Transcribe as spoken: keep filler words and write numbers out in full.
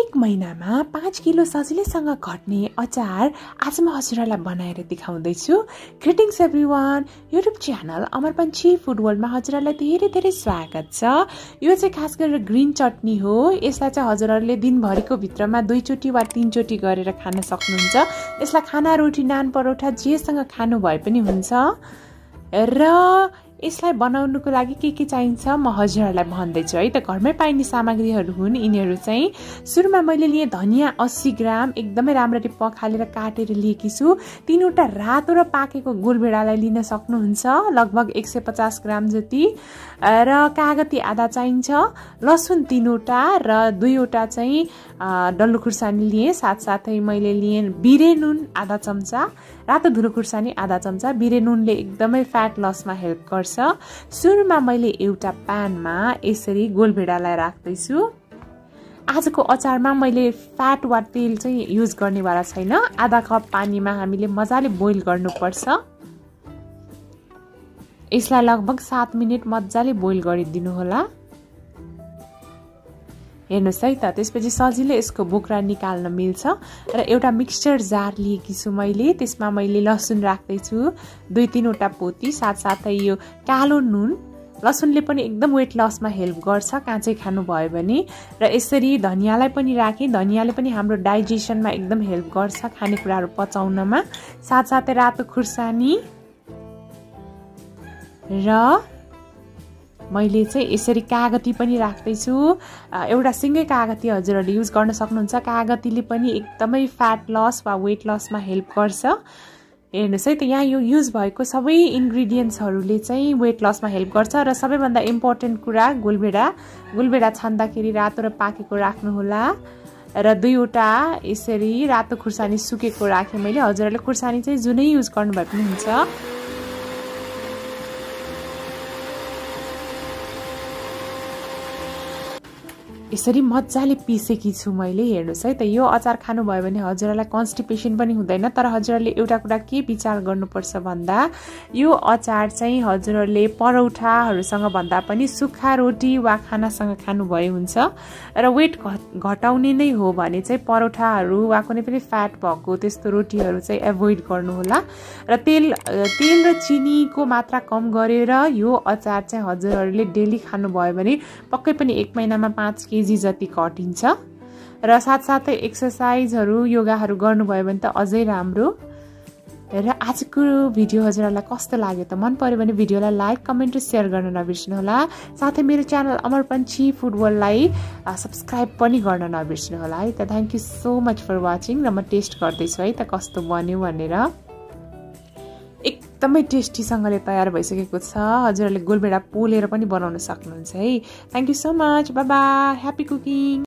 एक महिनामा पाँच किलो सजिलैसँग घट्ने अचार आज म हजुरहरूलाई बनाएर देखाउँदैछु। Greetings everyone, YouTube channel Amar Panchhi food वर्ल्डमा हजुरहरूलाई धेरै धेरै स्वागत छ। यो चाहिँ खास गरेर ग्रीन चटनी हो। यसलाई चाहिँ हजुरहरूले दिनभरिको भित्रमा दुईचोटि वा तीनचोटि गरेर खान सक्नुहुन्छ। यसलाई खाना, रोटी, नान, परोठा जेसँग खानु भए पनि हुन्छ। र यसलाई बनाउनुको लागि के के चाहिन्छ म हजुरहरूलाई भन्दैछु है त। घरमै पाइने सामग्रीहरू हुन् यिनीहरू चाहिँ। सुरुमा मैले लिए धनिया अस्सी ग्राम एकदमै राम्ररी पखालेर काटेर लिएकी छु। तीनवटा रातो र पाकेको गोलभेडालाई लिन सक्नुहुन्छ, लगभग एक सय पचास ग्राम जति। र कागती आधा चाहिन्छ, लसुन तीनवटा र दुईवटा चाहिँ डल्लो खुर्सानी लिए। साथसाथै मैले लिए बिरे नुन आधा चम्चा, रातो धुलो खुर्सानी आधा चम्चा। बिरे नुनले एकदमै फ्याट लसमा हेल्प गर्छ। सुरुमा मैले एउटा प्यानमा यसरी गोलभेडालाई राख्दैछु। आजको अचारमा मैले फ्याट वा तेल चाहिँ युज गर्नेवाला छैन। आधा कप पानीमा हामीले मजाले बोइल गर्नुपर्छ। यसलाई लगभग सात मिनट मजाले बोइल गरिदिनु होला। हेर्नुहोस् है त, त्यसपछि सजिलै यसको बोक्रा निकाल्न मिल्छ। र एउटा मिक्सचर जार लिएकी छु मैले, त्यसमा मैले लसुन राख्दैछु दुई तीनवटा पोती। साथसाथै यो कालो नुन, लसुनले पनि एकदम वेट लसमा हेल्प गर्छ काँचै खानु भयो भने। र यसरी धनियालाई पनि राखेँ। धनियाले पनि हाम्रो डाइजेसनमा एकदम हेल्प गर्छ, खानेकुराहरू पचाउनमा। साथसाथै रातो खुर्सानी र मैले चाहिँ यसरी कागती पनि राख्दैछु। एउटा सिङ्गै कागती हजुरहरूले युज गर्न सक्नुहुन्छ। कागतीले पनि एकदमै फ्याट लस वा वेट लसमा हेल्प गर्छ। हेर्नुहोस् है त, यहाँ यो युज भएको सबै इन्ग्रिडियन्ट्सहरूले चाहिँ वेट लसमा हेल्प गर्छ। र सबैभन्दा इम्पोर्टेन्ट कुरा गोलभेडा। गोलभेडा छान्दाखेरि रातो र पाकेको राख्नुहोला। र दुईवटा यसरी रातो खुर्सानी सुकेको राखेँ मैले। हजुरहरूले खुर्सानी चाहिँ जुनै युज गर्नुभए पनि हुन्छ। यसरी मजाले पिसेकी छु मैले। हेर्नुहोस् है त, यो अचार खानुभयो भने हजुरहरूलाई कन्स्टिपेसन पनि हुँदैन। तर हजुरहरूले एउटा कुरा के विचार गर्नुपर्छ भन्दा, यो अचार चाहिँ हजुरहरूले परौठाहरूसँग भन्दा पनि सुक्खा रोटी वा खानासँग खानुभए हुन्छ। र वेट घटाउने नै हो भने चाहिँ परौठाहरू वा कुनै पनि फ्याट भएको त्यस्तो रोटीहरू चाहिँ एभोइड गर्नुहोला। र तेल तेल र चिनीको मात्रा कम गरेर यो अचार चाहिँ हजुरहरूले डेली खानुभयो भने पक्कै पनि एक महिनामा पाँच केजी जति घटिन्छ। र साथसाथै एक्सर्साइजहरू, योगाहरू गर्नुभयो भने त अझै राम्रो। र आजको भिडियो हजुरहरूलाई कस्तो लाग्यो त? मन पर्यो भने भिडियोलाई लाइक, कमेन्ट र सेयर गर्न नबिर्सनु होला। साथै मेरो channel Amar Panchhi food वर्ल्डलाई subscribe पनि गर्न नबिर्सनु होला है त। Thank you so much for watching. र म टेस्ट गर्दैछु है त कस्तो बन्यो भनेर। एकदमै टेस्टीसँगले तयार भइसकेको छ। हजुरहरूले गोलभेडा पोलेर पनि बनाउन सक्नुहुन्छ है। Thank you so much. Bye bye. Happy cooking.